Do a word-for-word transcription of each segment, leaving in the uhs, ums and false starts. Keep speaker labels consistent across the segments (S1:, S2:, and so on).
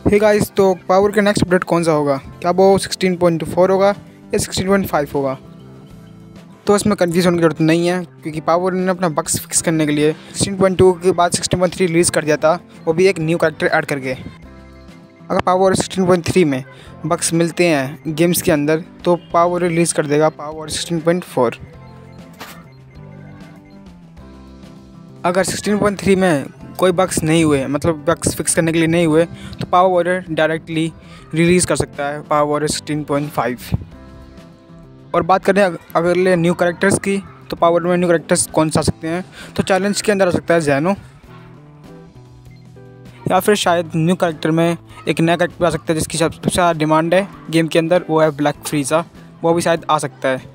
S1: हे guys, तो power का next update कौन सा होगा? क्या वो सिक्सटीन पॉइंट फोर होगा या सिक्सटीन पॉइंट फाइव होगा? तो इसमें कन्फ्यूज़ होने की जरूरत नहीं है, क्योंकि पावर ने अपना बग्स फिक्स करने के लिए सिक्सटीन पॉइंट टू के बाद सिक्सटीन पॉइंट थ्री रिलीज़ कर दिया था, वो भी एक न्यू कैरेक्टर ऐड करके। अगर पावर सिक्सटीन पॉइंट थ्री में बग्स मिलते हैं गेम्स के अंदर तो पावर रिलीज़ कर देगा पावर सिक्सटीन पॉइंट फोर। अगर सिक्सटीन पॉइंट थ्री में कोई बग्स नहीं हुए, मतलब बग्स फिक्स करने के लिए नहीं हुए, तो पावर वॉरियर डायरेक्टली रिलीज़ कर सकता है power warrior sixteen point five. और बात करें अगले न्यू कैरेक्टर्स की, तो पावर में न्यू कैरेक्टर्स कौन सा आ सकते हैं? तो चैलेंज के अंदर आ सकता है ज़ैनो, या फिर शायद न्यू कैरेक्टर में एक नया कैरेक्टर आ सकता है जिसकी सबसे ज़्यादा डिमांड है गेम के अंदर, वो है ब्लैक फ्रीज़ा। वो भी शायद आ सकता है।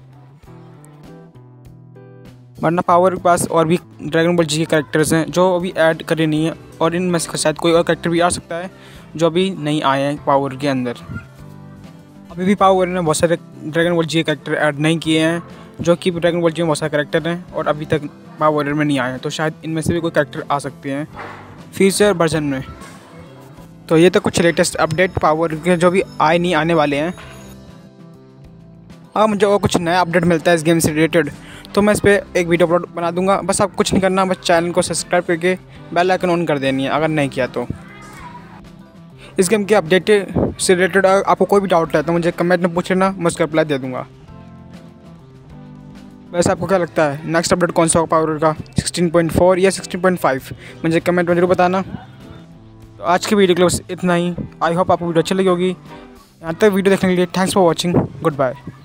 S1: वरना पावर के पास और भी ड्रैगन बॉल जी के कैरेक्टर्स हैं जो अभी ऐड करे नहीं है, और इनमें से शायद कोई और कैरेक्टर भी आ सकता है जो अभी नहीं आए हैं पावर के अंदर। अभी भी पावर ने बहुत सारे ड्रैगन बॉल जी के कैरेक्टर ऐड नहीं किए हैं, जो कि ड्रैगन बॉल जी में बहुत सारे कैरेक्टर हैं और अभी तक पावर में नहीं आए हैं। तो शायद इनमें से भी कोई कैरेक्टर आ सकते हैं फ्यूचर वर्जन में। तो ये तो कुछ लेटेस्ट अपडेट पावर के जो भी आए नहीं आने वाले हैं। हाँ, मुझे और कुछ नया अपडेट मिलता है इस गेम से रिलेटेड तो मैं इस पर एक वीडियो अपलोड बना दूंगा। बस आप कुछ नहीं करना, बस चैनल को सब्सक्राइब करके बेल आइकन ऑन कर देनी है अगर नहीं किया तो। इस गेम के अपडेट से रिलेटेड आपको कोई भी डाउट है तो मुझे कमेंट में पूछ लेना, मैं उसका रिप्लाई दे दूंगा। वैसे आपको क्या लगता है नेक्स्ट अपडेट कौन सा होगा पावर का, सिक्सटीन पॉइंट फोर या सिक्सटीन पॉइंट फाइव? मुझे कमेंट में जरूर बताना। तो आज की वीडियो के लिए बस इतना ही। आई होप आपको वीडियो अच्छी लगी होगी। यहाँ तक वीडियो देखने के लिए thanks for watching. Good bye.